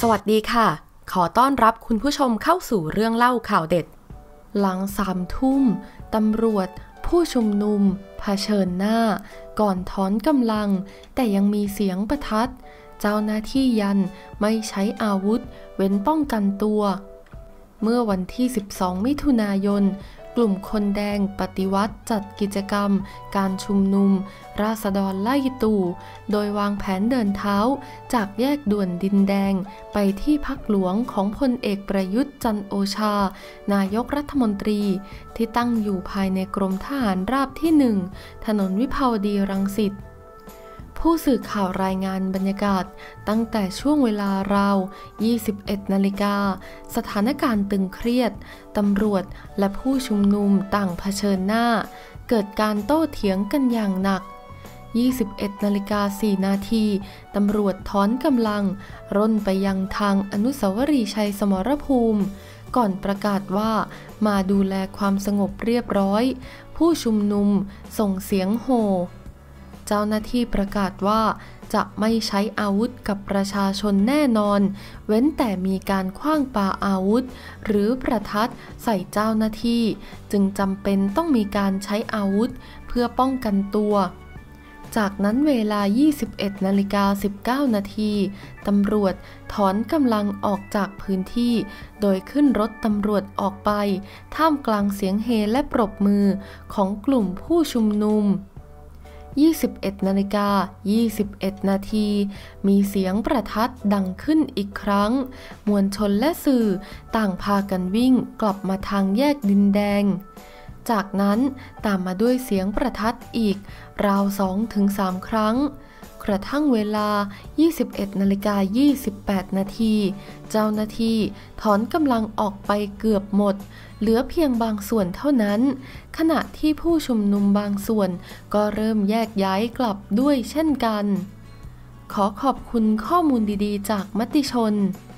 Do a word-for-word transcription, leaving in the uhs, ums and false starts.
วัสดีค่ะขอต้อนรับคุณผู้ชมเข้าสู่เรื่องเล่าข่าวเด็ดหลังสามทุ่มตำรวจผู้ชุมนุมเผชิญหน้าก่อนถอนกำลังแต่ยังมีเสียงประทัดเจ้าหน้าที่ยันไม่ใช้อาวุธเว้นป้องกันตัวเมื่อวันที่สิบสองมิถุนายนกลุ่มคนแดงปฏิวัติจัดกิจกรรมการชุมนุมราษฎรไล่ตู่โดยวางแผนเดินเท้าจากแยกด่วนดินแดงไปที่พักหลวงของพลเอกประยุทธ์จันทร์โอชานายกรัฐมนตรีที่ตั้งอยู่ภายในกรมทหารราบที่หนึ่งถนนวิภาวดีรังสิตผู้สื่อข่าวรายงานบรรยากาศตั้งแต่ช่วงเวลาราว ยี่สิบเอ็ดนาฬิกาสถานการณ์ตึงเครียดตำรวจและผู้ชุมนุมต่างเผชิญหน้าเกิดการโต้เถียงกันอย่างหนัก ยี่สิบเอ็ดนาฬิกาสี่นาทีตำรวจถอนกำลังร่นไปยังทางอนุสาวรีย์ชัยสมรภูมิก่อนประกาศว่ามาดูแลความสงบเรียบร้อยผู้ชุมนุมส่งเสียงโห่เจ้าหน้าที่ประกาศว่าจะไม่ใช้อาวุธกับประชาชนแน่นอนเว้นแต่มีการขว้างปาอาวุธหรือประทัดใส่เจ้าหน้าที่จึงจำเป็นต้องมีการใช้อาวุธเพื่อป้องกันตัวจากนั้นเวลา ยี่สิบเอ็ดนาฬิกาสิบเก้านาทีตำรวจถอนกำลังออกจากพื้นที่โดยขึ้นรถตำรวจออกไปท่ามกลางเสียงเฮและปรบมือของกลุ่มผู้ชุมนุมยี่สิบเอ็ดนาฬิกายี่สิบเอ็ดนาทีมีเสียงประทัดดังขึ้นอีกครั้งมวลชนและสื่อต่างพากันวิ่งกลับมาทางแยกดินแดงจากนั้นตามมาด้วยเสียงประทัดอีกราว สองถึงสาม ครั้งกระทั่งเวลา ยี่สิบเอ็ดนาฬิกายี่สิบแปดนาทีเจ้าหน้าที่ถอนกำลังออกไปเกือบหมดเหลือเพียงบางส่วนเท่านั้นขณะที่ผู้ชุมนุมบางส่วนก็เริ่มแยกย้ายกลับด้วยเช่นกันขอขอบคุณข้อมูลดีๆจากมติชน